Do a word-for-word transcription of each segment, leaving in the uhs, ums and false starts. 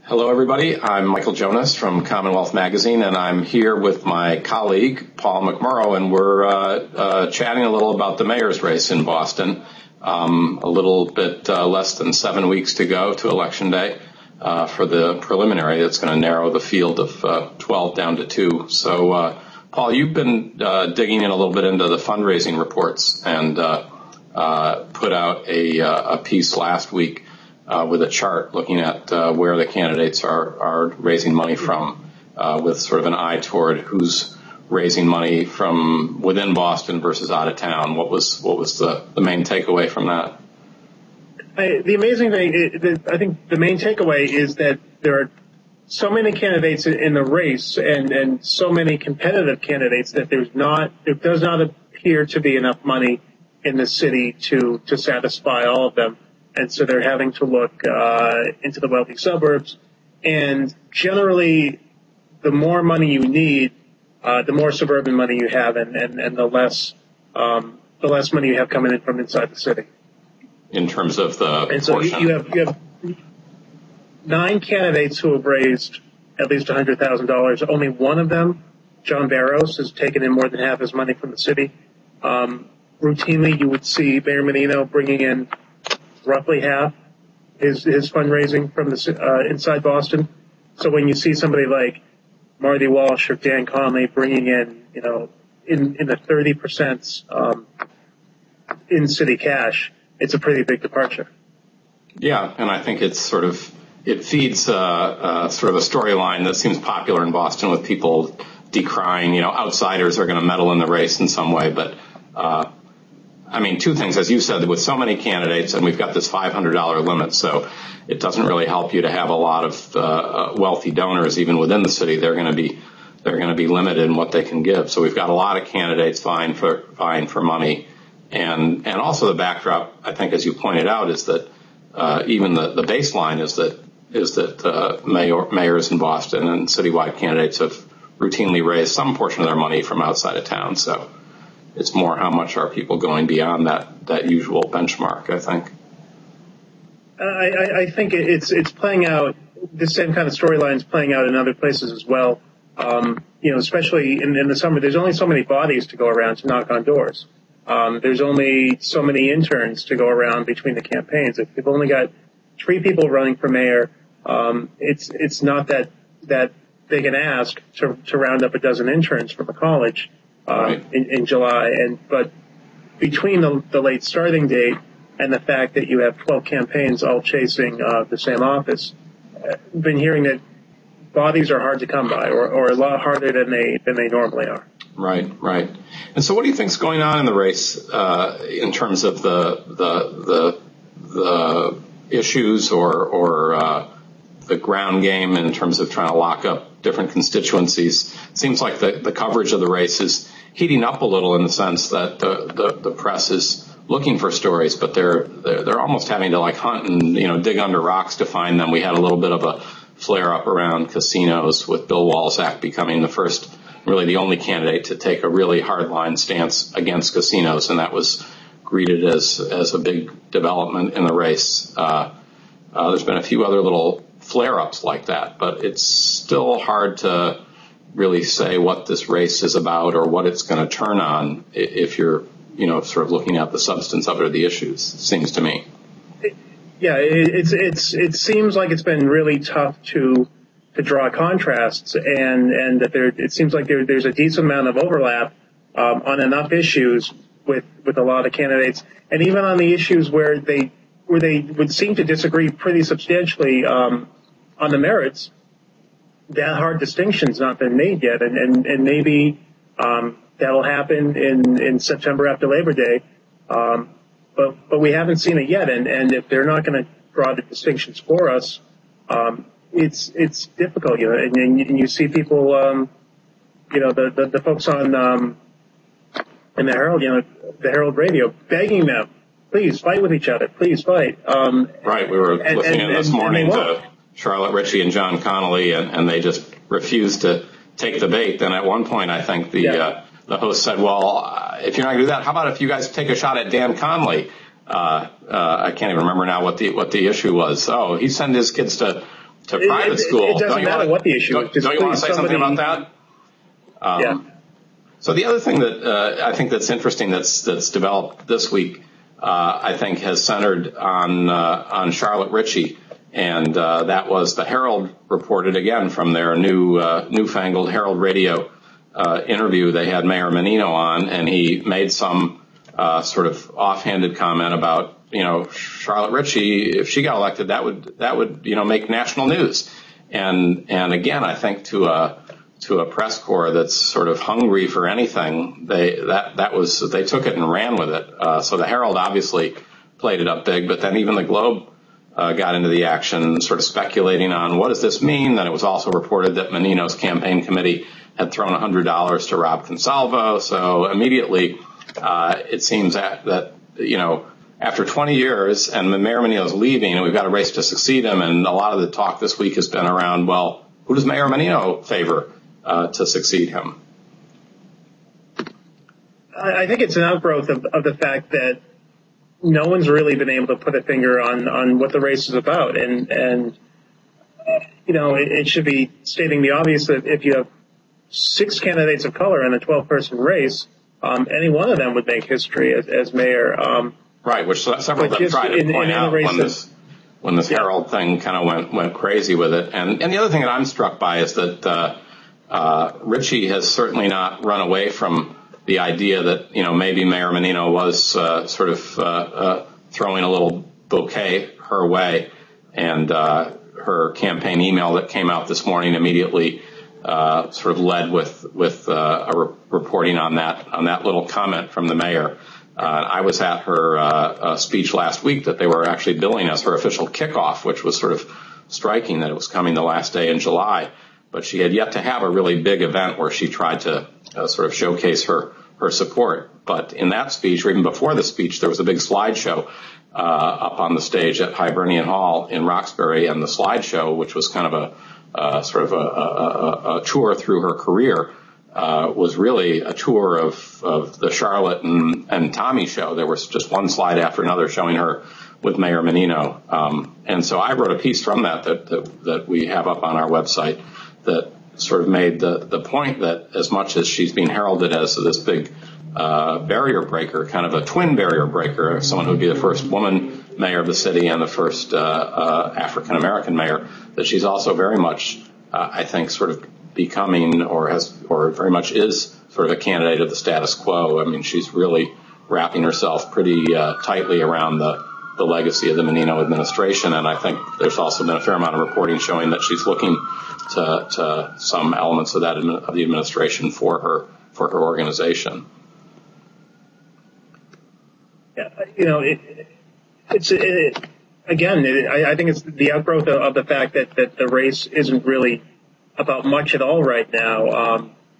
Hello, everybody. I'm Michael Jonas from CommonWealth Magazine, and I'm here with my colleague, Paul McMorrow, and we're uh, uh, chatting a little about the mayor's race in Boston. Um, a little bit uh, less than seven weeks to go to Election Day uh, for the preliminary. That's going to narrow the field of uh, twelve down to two. So, uh, Paul, you've been uh, digging in a little bit into the fundraising reports and uh, uh, put out a, uh, a piece last week Uh, with a chart looking at uh, where the candidates are, are raising money from, uh, with sort of an eye toward who's raising money from within Boston versus out of town. What was what was the, the main takeaway from that? I, the amazing thing, is, I think the main takeaway is that there are so many candidates in the race and, and so many competitive candidates that there's not, there does not appear to be enough money in the city to, to satisfy all of them. And so they're having to look uh, into the wealthy suburbs. And generally, the more money you need, uh, the more suburban money you have, and, and, and the less um, the less money you have coming in from inside the city. In terms of the and so you, you have you have nine candidates who have raised at least one hundred thousand dollars. Only one of them, John Barros, has taken in more than half his money from the city. Um, routinely, you would see Mayor Menino bringing in roughly half his his fundraising from the uh, inside Boston. So when you see somebody like Marty Walsh or Dan Conley bringing in, you know, in in the thirty percent um, in city cash, it's a pretty big departure. Yeah, and I think it's sort of it feeds uh, uh, sort of a storyline that seems popular in Boston with people decrying, you know, outsiders are going to meddle in the race in some way, but. Uh, I mean, two things, as you said, with so many candidates, and we've got this five hundred dollars limit, so it doesn't really help you to have a lot of uh, wealthy donors even within the city. They're going to be they're going to be limited in what they can give. So we've got a lot of candidates vying for vying for money, and and also the backdrop, I think, as you pointed out, is that uh, even the, the baseline is that is that uh, mayor, mayors in Boston and citywide candidates have routinely raised some portion of their money from outside of town. So. It's more how much are people going beyond that, that usual benchmark, I think. I, I think it's it's playing out, the same kind of storyline is playing out in other places as well. Um, you know, especially in, in the summer, there's only so many bodies to go around to knock on doors. Um, there's only so many interns to go around between the campaigns. If you've only got three people running for mayor, um, it's it's not that that big an ask to, to round up a dozen interns from a college. Um, right. in, in July, and but between the, the late starting date and the fact that you have twelve campaigns all chasing uh, the same office, I've been hearing that bodies are hard to come by, or, or a lot harder than they than they normally are. Right, right. And so, what do you think's going on in the race uh, in terms of the the the, the issues or or uh, the ground game in terms of trying to lock up different constituencies? It seems like the, the coverage of the race is heating up a little in the sense that the, the, the press is looking for stories, but they're, they're they're almost having to like hunt and, you know, dig under rocks to find them. We had a little bit of a flare up around casinos with Bill Walczak becoming the first, really the only candidate to take a really hardline stance against casinos, and that was greeted as as a big development in the race. Uh, uh, there's been a few other little flare-ups like that, but it's still hard to really say what this race is about or what it's going to turn on if you're, you know, sort of looking at the substance of it or the issues, it seems to me. Yeah, it's it's it seems like it's been really tough to to draw contrasts, and and that there it seems like there there's a decent amount of overlap um, on enough issues with with a lot of candidates, and even on the issues where they where they would seem to disagree pretty substantially um, on the merits. That hard distinction's not been made yet, and and, and maybe um, that'll happen in, in September after Labor Day, um, but but we haven't seen it yet. And, and if they're not going to draw the distinctions for us, um, it's it's difficult, you know. And, and you see people, um, you know, the, the the folks on um, in the Herald, you know, the Herald Radio, begging them, please fight with each other, please fight. Um, right, we were and, listening and, this and, morning and to Charlotte Ritchie and John Connolly, and, and they just refused to take the bait. Then at one point, I think the yeah. uh, the host said, well, uh, if you're not going to do that, how about if you guys take a shot at Dan Conley? Uh, uh, I can't even remember now what the what the issue was. Oh, he sent his kids to to private it, school. It, it doesn't don't you matter wanna, what the issue don't, is. Just don't you want to say somebody, something about that? Um, yeah. So the other thing that uh, I think that's interesting that's that's developed this week, uh, I think, has centered on uh, on Charlotte Ritchie, and uh, that was the Herald reported again from their new uh, newfangled Herald Radio uh, interview. They had Mayor Menino on, and he made some uh, sort of offhanded comment about, you know, Charlotte Ritchie, if she got elected, that would that would you know make national news, and and again, I think to a to a press corps that's sort of hungry for anything, they that that was they took it and ran with it. Uh, so the Herald obviously played it up big, but then even the Globe uh, got into the action, sort of speculating on what does this mean. Then it was also reported that Menino's campaign committee had thrown one hundred dollars to Rob Consalvo. So immediately, uh, it seems that, that you know after twenty years and Mayor Menino's leaving, and we've got a race to succeed him, and a lot of the talk this week has been around, well, who does Mayor Menino favor Uh, to succeed him? I think it's an outgrowth of, of the fact that no one's really been able to put a finger on, on what the race is about. And, and you know, it, it should be stating the obvious that if you have six candidates of color in a twelve-person race, um, any one of them would make history as, as mayor. Um, right, which several of them tried to in, point in out when this, when this yeah. Herald thing kind of went, went crazy with it. And, and the other thing that I'm struck by is that uh, Uh, Ritchie has certainly not run away from the idea that, you know, maybe Mayor Menino was uh, sort of uh, uh, throwing a little bouquet her way. And uh, her campaign email that came out this morning immediately uh, sort of led with with uh, a re- reporting on that on that little comment from the mayor. Uh, I was at her uh, uh, speech last week that they were actually billing as her official kickoff, which was sort of striking that it was coming the last day in July. But she had yet to have a really big event where she tried to uh, sort of showcase her, her support. But in that speech, or even before the speech, there was a big slideshow uh, up on the stage at Hibernian Hall in Roxbury. And the slideshow, which was kind of a uh, sort of a, a, a tour through her career, uh, was really a tour of, of the Charlotte and, and Tommy show. There was just one slide after another showing her with Mayor Menino. Um, and so I wrote a piece from that that, that that we have up on our website that sort of made the, the point that as much as she's being heralded as this big uh, barrier breaker, kind of a twin barrier breaker, someone who would be the first woman mayor of the city and the first uh, uh, African-American mayor, that she's also very much, uh, I think, sort of becoming or has or very much is sort of a candidate of the status quo. I mean, she's really wrapping herself pretty uh, tightly around the the legacy of the Menino administration, and I think there's also been a fair amount of reporting showing that she's looking to, to some elements of that of the administration for her for her organization. Yeah, you know, it, it's it, again, it, I, I think it's the outgrowth of, of the fact that, that the race isn't really about much at all right now. Um,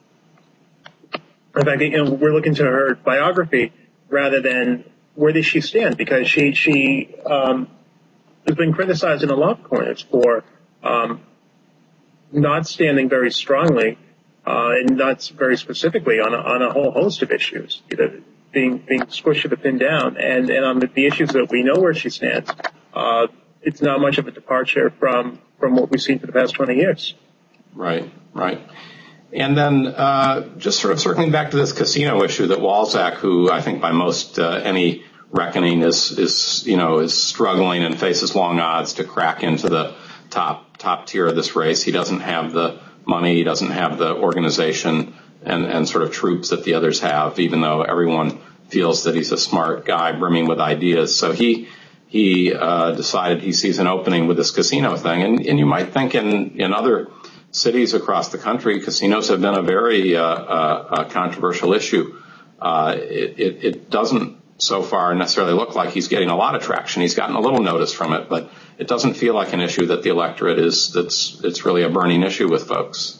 in fact, you know, we're looking to her biography rather than where does she stand, because she she um, has been criticized in a lot of corners for um, not standing very strongly uh, and not very specifically on a, on a whole host of issues, you know, being being squished to the pin down, and and on the, the issues that we know where she stands, uh, it's not much of a departure from from what we've seen for the past twenty years. Right, right. And then uh, just sort of circling back to this casino issue that Walzak, who I think by most uh, any reckoning is, is, you know, is struggling and faces long odds to crack into the top top tier of this race. He doesn't have the money. He doesn't have the organization and, and sort of troops that the others have, even though everyone feels that he's a smart guy brimming with ideas. So he he uh, decided he sees an opening with this casino thing. And, and you might think in, in other cities across the country, casinos have been a very uh, uh, controversial issue. Uh, it, it, it doesn't so far necessarily look like he's getting a lot of traction. He's gotten a little notice from it, but it doesn't feel like an issue that the electorate is, that's, it's really a burning issue with folks.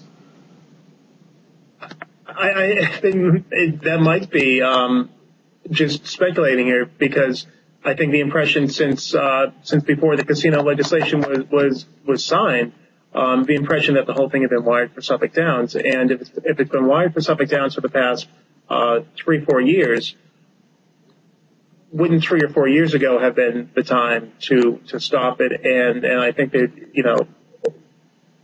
I, I think it, that might be um, just speculating here, because I think the impression since uh, since before the casino legislation was was, was signed, um, the impression that the whole thing had been wired for Suffolk Downs, and if it's, if it's been wired for Suffolk Downs for the past uh, three four years, wouldn't three or four years ago have been the time to to stop it? And and I think that, you know,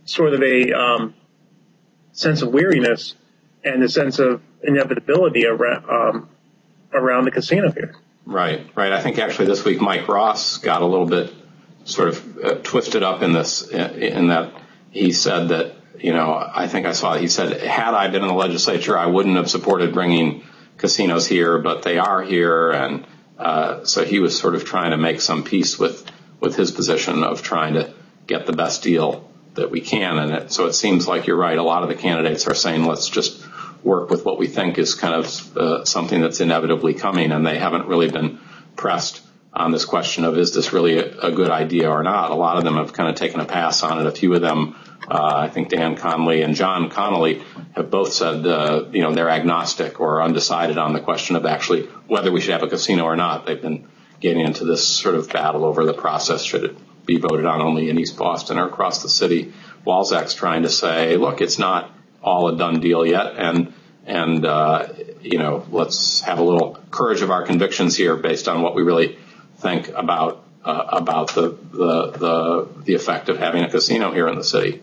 sort of a um, sense of weariness and a sense of inevitability around, um, around the casino here. Right, right. I think actually this week Mike Ross got a little bit sort of uh, twisted up in this, in that he said that, you know, I think I saw, he said, had I been in the legislature, I wouldn't have supported bringing casinos here, but they are here. And uh, so he was sort of trying to make some peace with, with his position of trying to get the best deal that we can. And it, so it seems like you're right. A lot of the candidates are saying, let's just work with what we think is kind of uh, something that's inevitably coming. And they haven't really been pressed on this question of, is this really a, a good idea or not? A lot of them have kind of taken a pass on it. A few of them, uh, I think Dan Conley and John Connolly have both said, uh, you know, they're agnostic or undecided on the question of actually whether we should have a casino or not. They've been getting into this sort of battle over the process. Should it be voted on only in East Boston or across the city? Walzak's trying to say, look, it's not all a done deal yet. And, and, uh, you know, let's have a little courage of our convictions here based on what we really think about uh, about the, the the the effect of having a casino here in the city.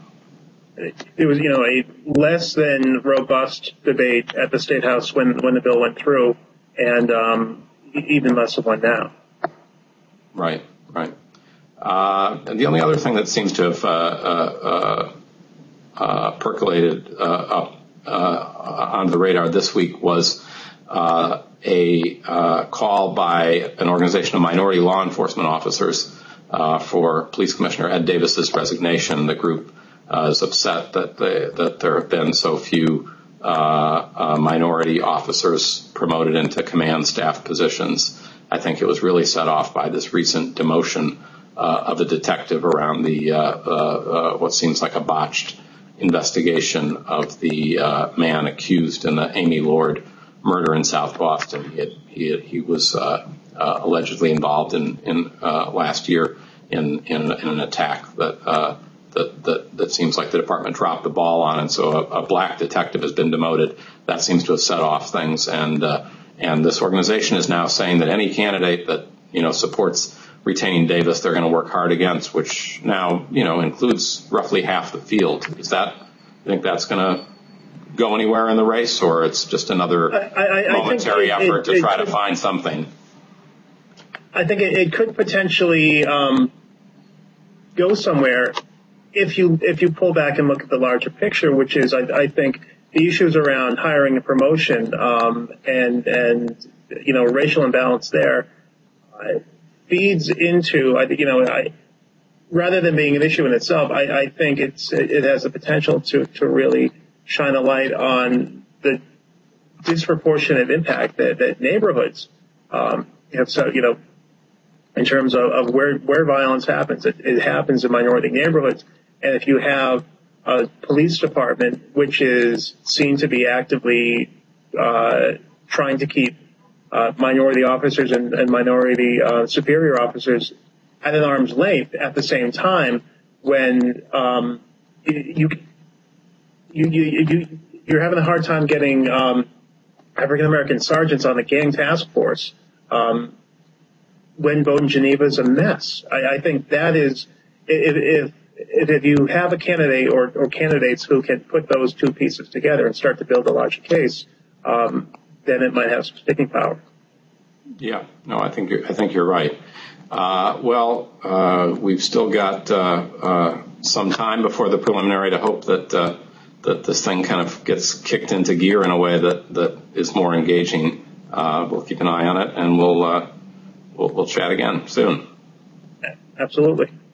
It was, you know, a less than robust debate at the State House when when the bill went through, and um, even less of one now. Right, right. Uh, and the only other thing that seems to have uh, uh, uh, percolated uh, up uh, on the radar this week was Uh, a uh, call by an organization of minority law enforcement officers uh, for Police Commissioner Ed Davis's resignation. The group uh, is upset that they, that there have been so few uh, uh, minority officers promoted into command staff positions. I think it was really set off by this recent demotion uh, of a detective around the uh, uh, uh, what seems like a botched investigation of the uh, man accused in the Amy Lord murder in South Boston. He had, he, had, he was uh, uh, allegedly involved in, in uh, last year in, in, in an attack that, uh, that that that seems like the department dropped the ball on, and so a, a black detective has been demoted. That seems to have set off things, and uh, and this organization is now saying that any candidate that you know supports retaining Davis, they're going to work hard against, which now you know includes roughly half the field. Is that? I think that's going to go anywhere in the race, or it's just another I, I, momentary I effort it, to try it, to find something? I think it, it could potentially um, go somewhere if you if you pull back and look at the larger picture, which is I, I think the issues around hiring and promotion um, and and you know racial imbalance there uh, feeds into I think you know I. Rather than being an issue in itself, I, I think it's it has the potential to, to really shine a light on the disproportionate impact that, that neighborhoods um, have. So, you know, in terms of, of where where violence happens, it, it happens in minority neighborhoods. And if you have a police department which is seen to be actively uh, trying to keep uh, minority officers and, and minority uh, superior officers at an arm's length at the same time, when um, you, you you you you're having a hard time getting um, African American sergeants on the gang task force, um, when Bowdoin Geneva is a mess. I, I think that is if, if if you have a candidate or, or candidates who can put those two pieces together and start to build a larger case, um, then it might have some sticking power. Yeah, no, I think you're, I think you're right. Uh, well, uh, we've still got uh, uh, some time before the preliminary to hope that uh, that this thing kind of gets kicked into gear in a way that, that is more engaging. Uh, we'll keep an eye on it, and we'll, uh, we'll we'll chat again soon. Absolutely.